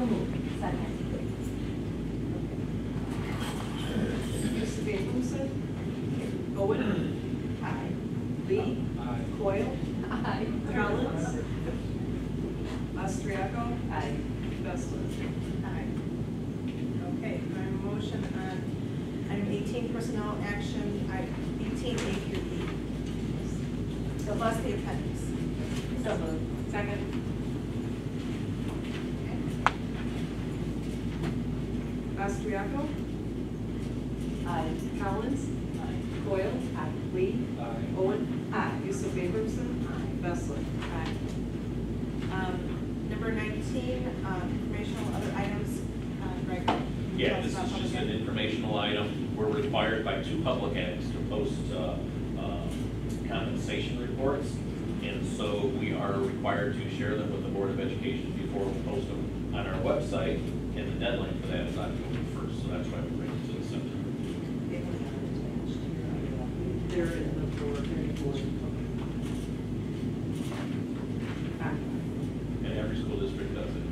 moved. Second. Mr. Abramson? Owen? Aye. Lee? Aye. Coyle? Aye. Collins? Austriaco? Aye. Bessler? Aye. Okay, do I have a motion on item 18, personnel action, item 18, A through E? So plus the appendix. So moved. Second. Austriaco? Aye. Collins? Aye. Coyle? Aye. Lee? Aye. Owen? Aye. Yusuf Abramson? Aye. Bessler? Aye. Number 19, informational other items, Greg. can you Yeah, tell us this about is just public an ed? informational item. We're required by 2 public entities to post compensation reports. And so we are required to share them with the Board of Education before we post them on our website. And the deadline for that is October 1st, so that's why we bring it to the center. They're in the board. And every school district does it.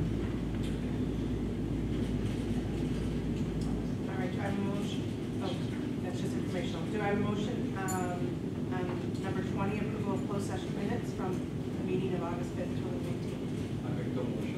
All right, do I have a motion? Oh, that's just informational. Do I have a motion on number 20, approval of closed session minutes from the meeting of August 5th, 2019? I make the motion.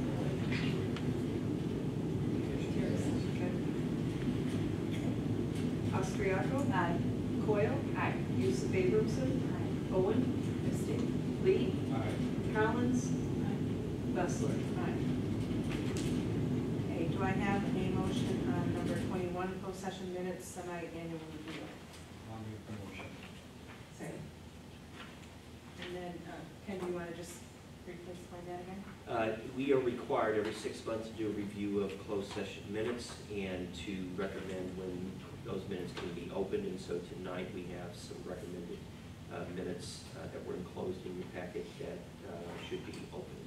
Austriaco? Aye. Coyle? Aye. Yusuf Abramson? Aye. Owen? Abstain. Lee? Aye. Collins? Bessler? Aye. Okay, do I have a motion on number 21, closed session minutes, semi-annual review? I'll make the motion. Second. And then, Ken, do you want to just briefly explain that again? We are required every 6 months to do a review of closed session minutes and to recommend when those minutes can be opened. And so tonight we have some recommended minutes that were enclosed in your packet that should be opened.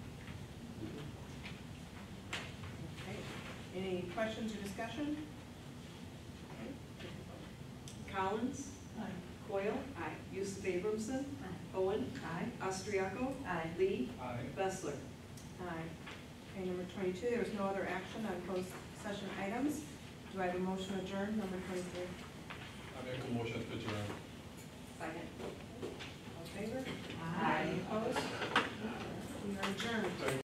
Okay. Any questions or discussion? Okay. Collins? Aye. Coyle? Aye. Yusuf Abramson? Owen? Aye. Austriaco? Aye. Lee? Aye. Bessler? Aye. Okay, number 22, there was no other action on closed session items. Do I have a motion to adjourn, number 23? I make a motion to adjourn. Second. All in favor? Aye. Opposed? We are adjourned.